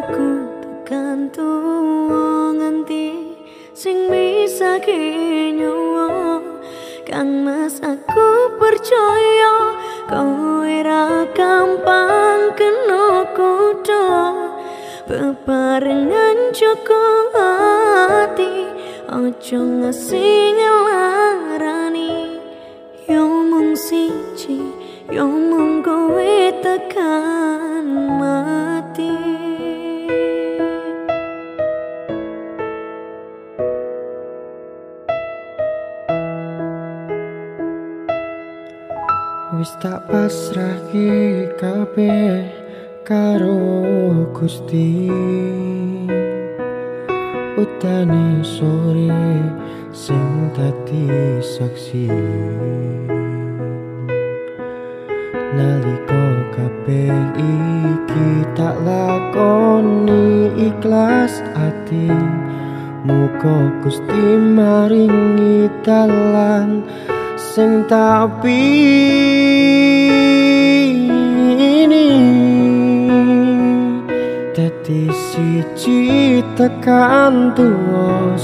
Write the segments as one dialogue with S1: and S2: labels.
S1: aku tekan tuwa nganti sing bisa nyawa. Kang Mas aku percaya kowe ra gampang kena kuda. Bebarengan joko hati ojo ngasih ngelarani. Yo mung siji, yo mung kowe tekan mati.
S2: Wis tak pasrahke kabeh karo Gusti. Utane sore sing dadi saksi. Nalika kabeh iki tak lakoni ikhlas ati. Muga Gusti maringi dalan sing tak pilih. Dadi siji tekan tuwa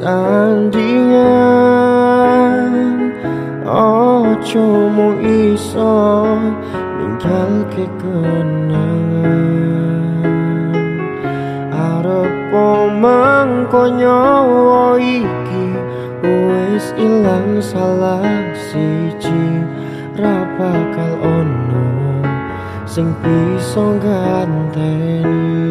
S2: sesandingan. Ojo mung iso ninggalke kenangan. Arep mangko nyawa iki wis ilang salah siji. Ra bakal ono sing bisa ganteni.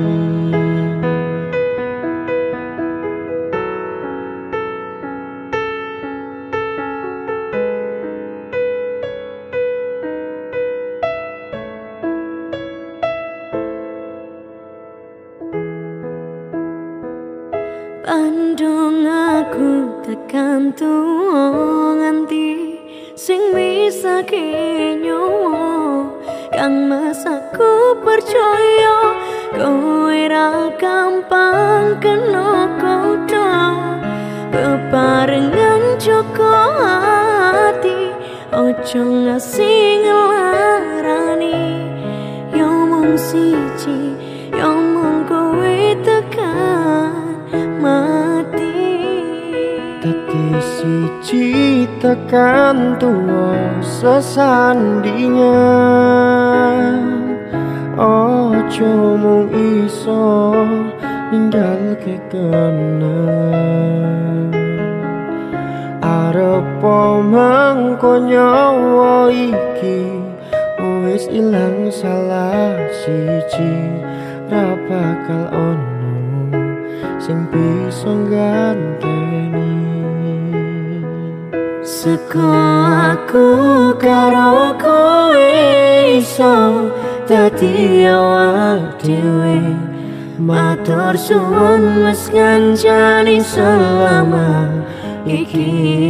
S1: Pandung aku tekan tuwa nganti sing bisa nyawa. Kang Mas aku percaya kowe ra gampang kena kuda. Bebarengan joko hati ojo ngasih ngelarani. Yo mung siji, yo mung kowe tekan mati.
S2: Dadi siji tekan tuwa sesandingan. Ojo mung iso ninggalke kenangan. Arep mangko nyawa iki wis ilang salah siji. Ra bakal ono sing bisa ganteni.
S1: Seko aku karo kowe iso dadi awak dhewe. Matur suwun wis ngancani selama iki.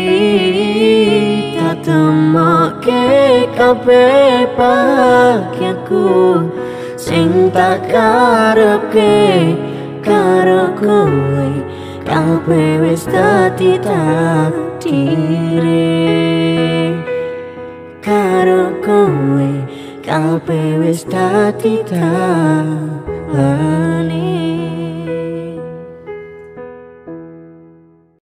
S1: Tatemoke kabeh bahagiaku sing tak karepke karo kowe. Kabeh wis dadi takdire karo kowe. Kabeh wis dadi dalane.